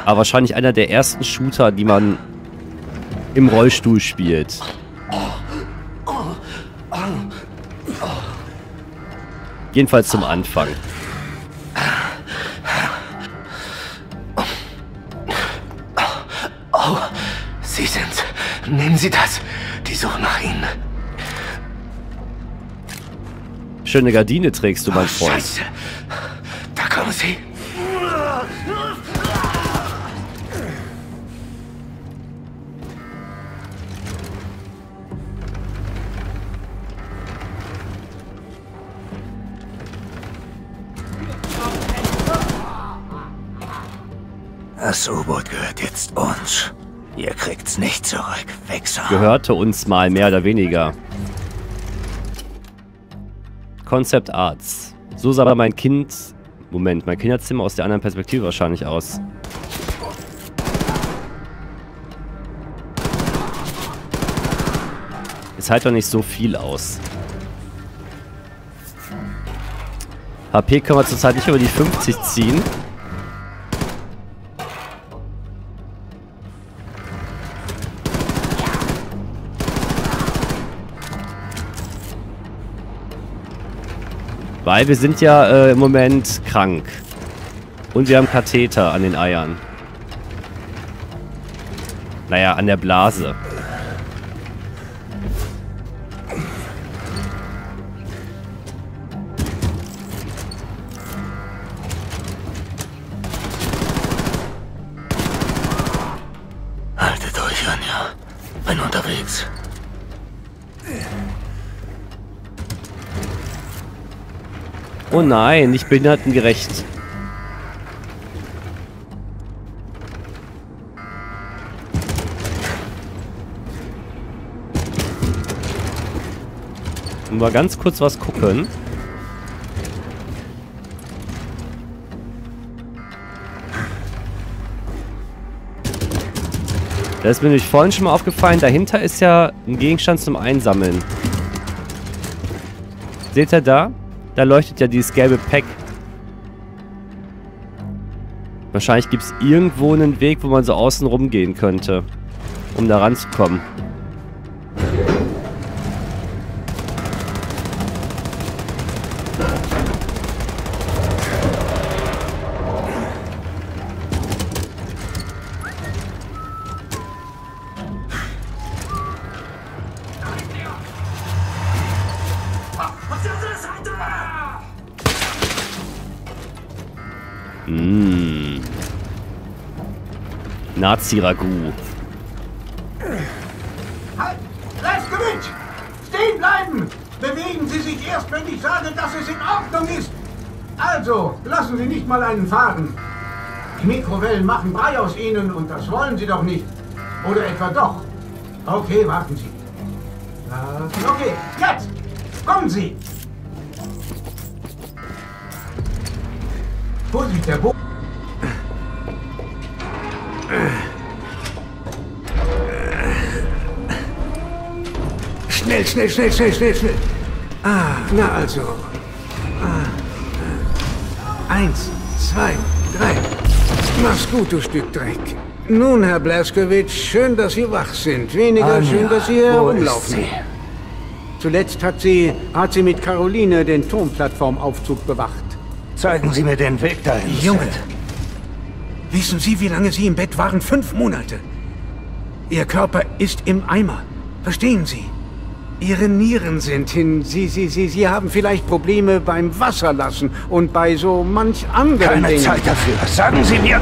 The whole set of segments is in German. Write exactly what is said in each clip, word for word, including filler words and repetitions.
Aber wahrscheinlich einer der ersten Shooter, die man im Rollstuhl spielt. Jedenfalls zum Anfang. Oh, Sie sind's. Nehmen Sie das. Die suchen nach Ihnen. Schöne Gardine trägst du, mein Oh, Freund. Scheiße. Da kommen Sie. Das U-Boot gehört jetzt uns. Ihr kriegt's nicht zurück, Wichser. Gehörte uns mal, mehr oder weniger. Concept Arts. So sah aber mein Kind... Moment, mein Kinderzimmer aus der anderen Perspektive wahrscheinlich aus. Es halt doch nicht so viel aus. H P können wir zurzeit nicht über die fünfzig ziehen. Weil wir sind ja äh, im Moment krank. Und wir haben Katheter an den Eiern. Naja, an der Blase. Haltet euch an, ja. Bin unterwegs. Oh nein, nicht behindertengerecht. Mal ganz kurz was gucken. Das ist mir nämlich vorhin schon mal aufgefallen. Dahinter ist ja ein Gegenstand zum Einsammeln. Seht ihr da? Da leuchtet ja dieses gelbe Pack. Wahrscheinlich gibt es irgendwo einen Weg, wo man so außen rumgehen könnte, um da ranzukommen. Mmh. Nazi-Ragout. Halt! Leibgewicht! Stehen bleiben! Bewegen Sie sich erst, wenn ich sage, dass es in Ordnung ist! Also, lassen Sie nicht mal einen fahren. Die Mikrowellen machen Brei aus Ihnen und das wollen Sie doch nicht. Oder etwa doch? Okay, warten Sie. Okay, jetzt! Kommen Sie! Vorsicht, der Bo... Schnell, schnell, schnell, schnell, schnell, schnell. Ah, na also. Ah. Eins, zwei, drei. Mach's gut, du Stück Dreck. Nun, Herr Blazkowicz, schön, dass Sie wach sind. Weniger Anja, schön, dass Sie hier wo herumlaufen. ist sie? Zuletzt hat sie, hat sie mit Caroline den Turmplattformaufzug bewacht. Zeigen Sie mir den Weg dahin. Junge, wissen Sie, wie lange Sie im Bett waren? Fünf Monate. Ihr Körper ist im Eimer. Verstehen Sie? Ihre Nieren sind hin. Sie, Sie, Sie, Sie haben vielleicht Probleme beim Wasserlassen und bei so manch anderen Keine Dingen. Zeit dafür. Sagen Sie mir...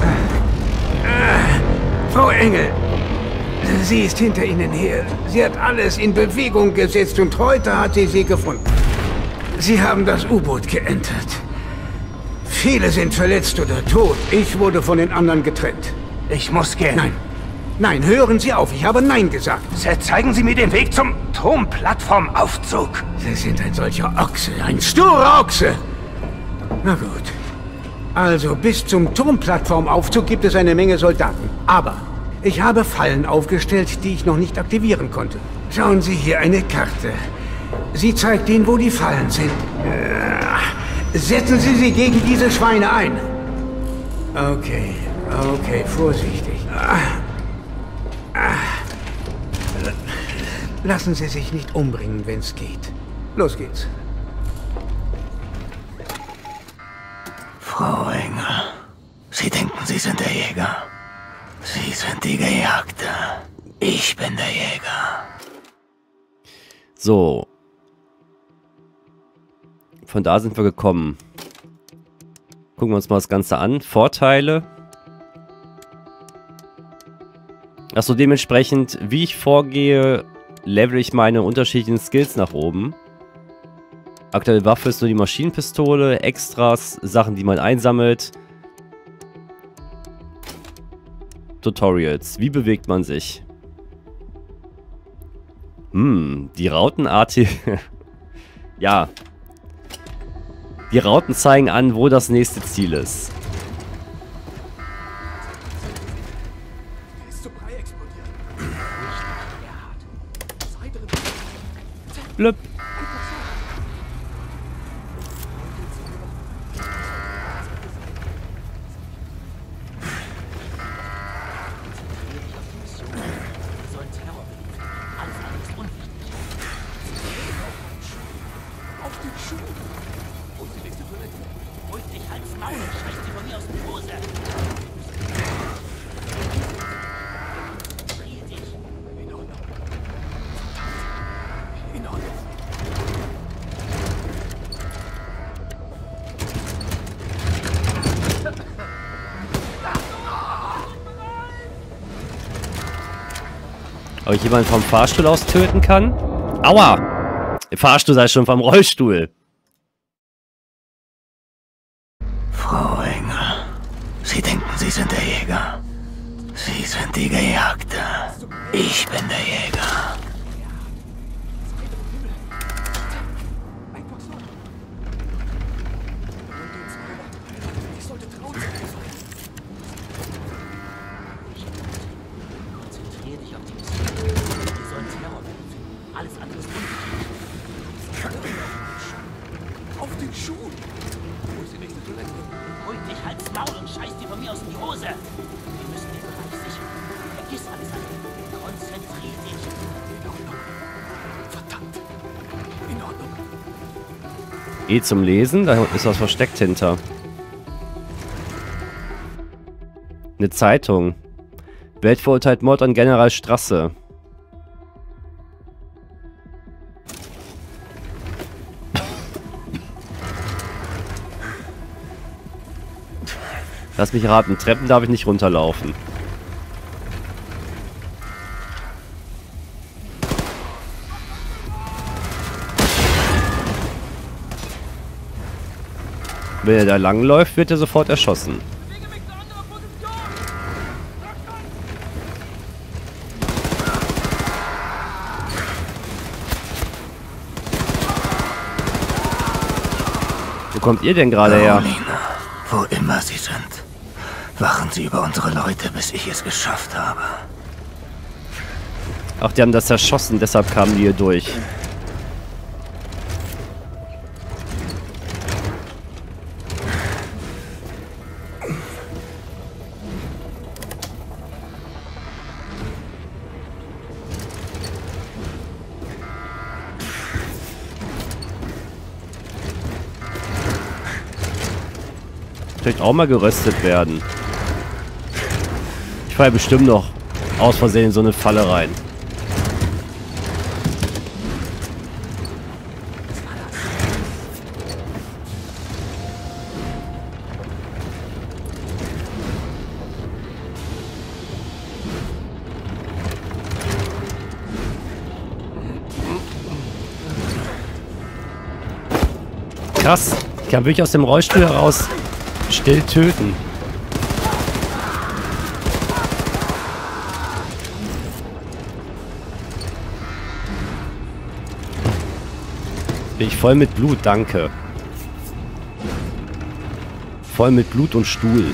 Frau Engel, sie ist hinter Ihnen her. Sie hat alles in Bewegung gesetzt und heute hat sie sie gefunden. Sie haben das U-Boot geentert. Viele sind verletzt oder tot. Ich wurde von den anderen getrennt. Ich muss gehen. Nein. Nein, hören Sie auf. Ich habe Nein gesagt. Sir, zeigen Sie mir den Weg zum Turmplattformaufzug. Sie sind ein solcher Ochse. Ein sturer Ochse. Na gut. Also, bis zum Turmplattformaufzug gibt es eine Menge Soldaten. Aber ich habe Fallen aufgestellt, die ich noch nicht aktivieren konnte. Schauen Sie hier eine Karte. Sie zeigt Ihnen, wo die Fallen sind. Setzen Sie sie gegen diese Schweine ein. Okay. Okay, vorsichtig. Lassen Sie sich nicht umbringen, wenn es geht. Los geht's. Frau Enger, Sie denken, Sie sind der Jäger. Sie sind die Gejagte. Ich bin der Jäger. So. Von da sind wir gekommen. Gucken wir uns mal das Ganze an. Vorteile. Achso, dementsprechend, wie ich vorgehe, level ich meine unterschiedlichen Skills nach oben. Aktuelle Waffe ist nur die Maschinenpistole, Extras, Sachen, die man einsammelt. Tutorials. Wie bewegt man sich? Hm, die Rautenart hier. Ja. Die Rauten zeigen an, wo das nächste Ziel ist. Blöpp. Ob ich jemanden vom Fahrstuhl aus töten kann? Aua! Der Fahrstuhl sei schon vom Rollstuhl. Frau Enger, Sie denken, Sie sind der Jäger. Sie sind die Gejagte. Ich bin der Jäger. E zum Lesen, da ist was versteckt hinter. Eine Zeitung. Welt verurteilt Mord an General Strasse. Lass mich raten, Treppen darf ich nicht runterlaufen. Wenn er da langläuft, wird er sofort erschossen. Wo kommt ihr denn gerade her? Paulina, wo immer Sie sind, wachen Sie über unsere Leute, bis ich es geschafft habe. Ach, die haben das zerschossen, deshalb kamen die hier durch. Vielleicht auch mal geröstet werden. Ich falle bestimmt noch aus Versehen in so eine Falle rein. Krass, ich kann wirklich aus dem Rollstuhl heraus still töten. Bin ich voll mit Blut, danke. Voll mit Blut und Stuhl.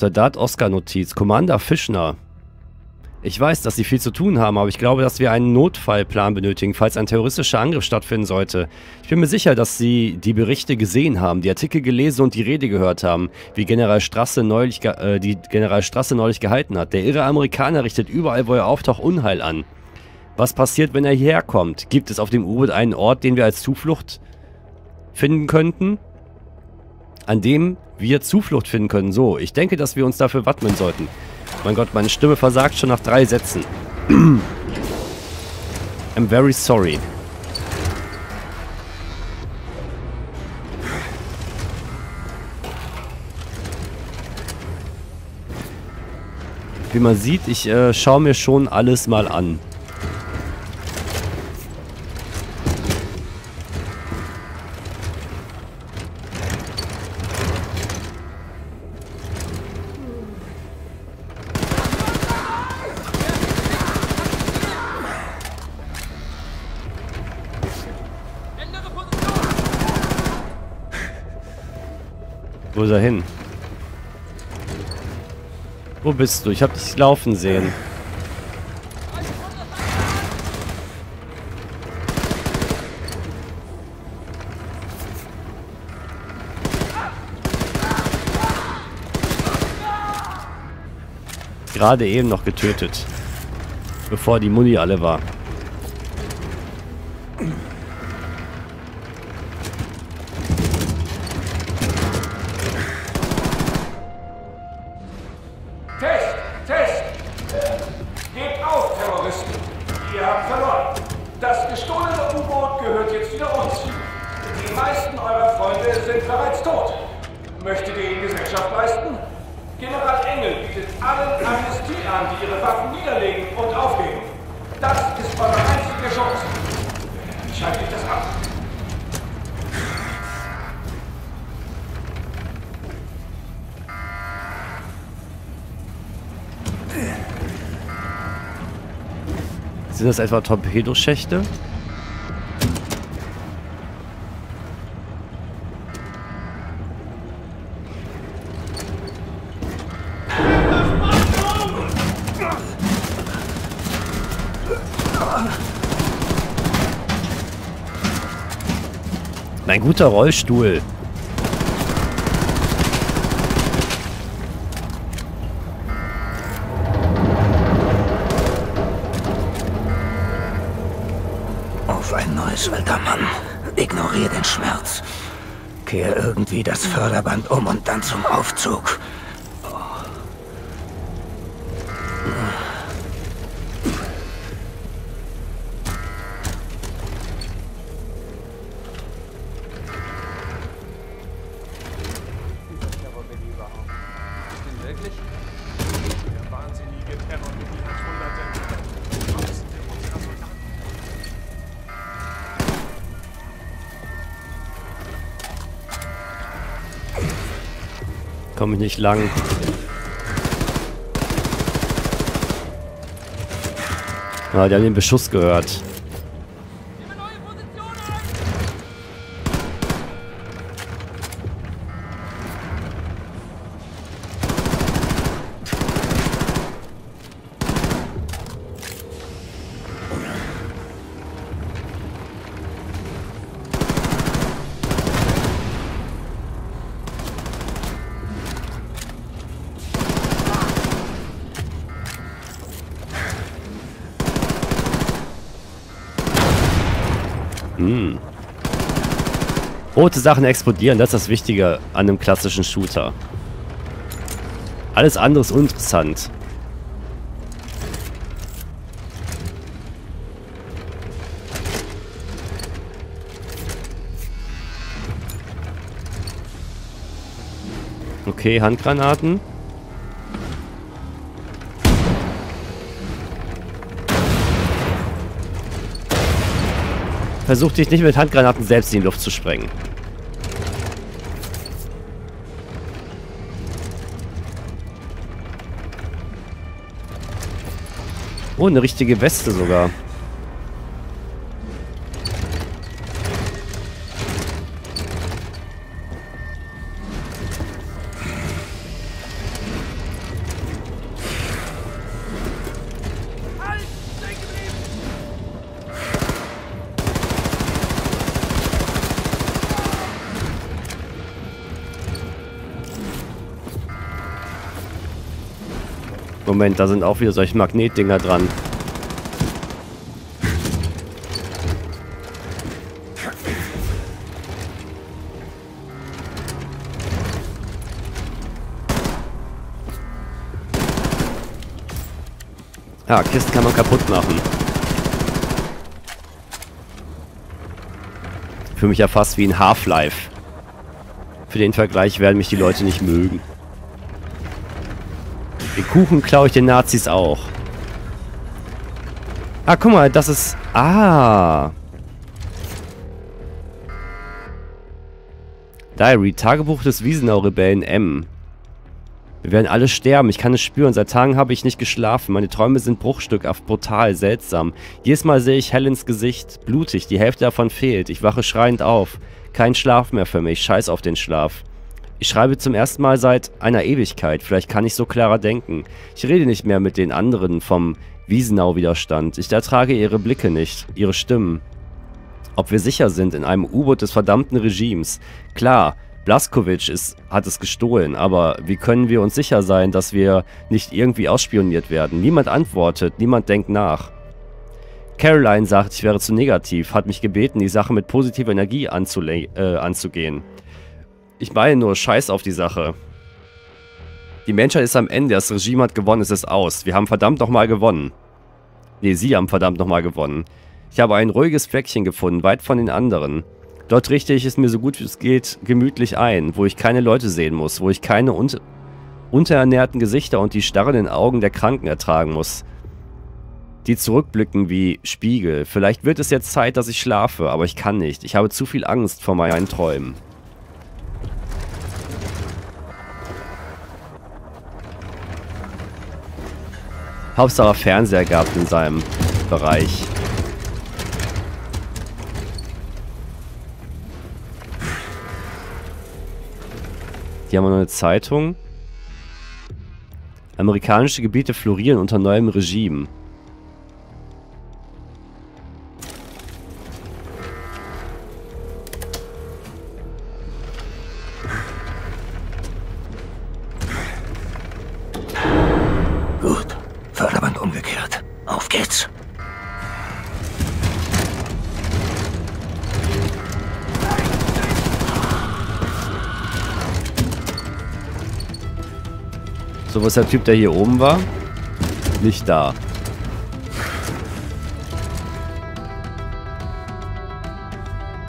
Soldat Oscar-Notiz. Commander Fischner. Ich weiß, dass Sie viel zu tun haben, aber ich glaube, dass wir einen Notfallplan benötigen, falls ein terroristischer Angriff stattfinden sollte. Ich bin mir sicher, dass Sie die Berichte gesehen haben, die Artikel gelesen und die Rede gehört haben, wie General Strasse neulich, äh, die General Strasse neulich gehalten hat. Der irre Amerikaner richtet überall, wo er auftaucht, Unheil an. Was passiert, wenn er hierher kommt? Gibt es auf dem U-Boot einen Ort, den wir als Zuflucht finden könnten? An dem wir Zuflucht finden können. So, ich denke, dass wir uns dafür wappnen sollten. Mein Gott, meine Stimme versagt schon nach drei Sätzen. I'm very sorry. Wie man sieht, ich äh, schaue mir schon alles mal an. Wo ist er hin? Wo bist du? Ich hab dich laufen sehen. Gerade eben noch getötet. Bevor die Muni alle war. Möchtet ihr ihnen Gesellschaft leisten? General Engel bietet allen Amnestie an, die ihre Waffen niederlegen und aufgeben. Das ist eure einzige Chance. Schaltet das ab. Sind das etwa Torpedoschächte? Ein guter Rollstuhl. Auf ein neues, alter Mann. Ignoriere den Schmerz. Kehr irgendwie das Förderband um und dann zum Aufzug. Komme ich nicht lang. Ah, die haben den Beschuss gehört. Hm. Rote Sachen explodieren, das ist das Wichtige an einem klassischen Shooter. Alles andere ist uninteressant. Okay, Handgranaten. Versuch dich nicht mit Handgranaten selbst in die Luft zu sprengen. Oh, eine richtige Weste sogar. Moment, da sind auch wieder solche Magnetdinger dran. Ja, Kisten kann man kaputt machen. Für mich ja fast wie ein Half-Life. Für den Vergleich werden mich die Leute nicht mögen. Den Kuchen klaue ich den Nazis auch. Ah, guck mal, das ist... Ah. Diary, Tagebuch des Wiesenau-Rebellen M. Wir werden alle sterben, ich kann es spüren. Seit Tagen habe ich nicht geschlafen. Meine Träume sind bruchstückhaft, brutal, seltsam. Jedes Mal sehe ich Helens Gesicht. Blutig, die Hälfte davon fehlt. Ich wache schreiend auf. Kein Schlaf mehr für mich, scheiß auf den Schlaf. Ich schreibe zum ersten Mal seit einer Ewigkeit. Vielleicht kann ich so klarer denken. Ich rede nicht mehr mit den anderen vom Wiesenau-Widerstand. Ich ertrage ihre Blicke nicht, ihre Stimmen. Ob wir sicher sind in einem U-Boot des verdammten Regimes. Klar, Blaskowitsch ist, hat es gestohlen, aber wie können wir uns sicher sein, dass wir nicht irgendwie ausspioniert werden? Niemand antwortet, niemand denkt nach. Caroline sagt, ich wäre zu negativ, hat mich gebeten, die Sache mit positiver Energie äh, anzugehen. Ich meine nur, scheiß auf die Sache. Die Menschheit ist am Ende, das Regime hat gewonnen, es ist aus. Wir haben verdammt nochmal gewonnen. Ne, sie haben verdammt nochmal gewonnen. Ich habe ein ruhiges Fleckchen gefunden, weit von den anderen. Dort richte ich es mir so gut wie es geht gemütlich ein, wo ich keine Leute sehen muss, wo ich keine un unterernährten Gesichter und die starrenden Augen der Kranken ertragen muss. Die zurückblicken wie Spiegel. Vielleicht wird es jetzt Zeit, dass ich schlafe, aber ich kann nicht. Ich habe zu viel Angst vor meinen Träumen. Hauptsache Fernseher gehabt in seinem Bereich. Hier haben wir noch eine Zeitung. Amerikanische Gebiete florieren unter neuem Regime. Gut. Förderband umgekehrt. Auf geht's. So, was ist der Typ, der hier oben war? Nicht da.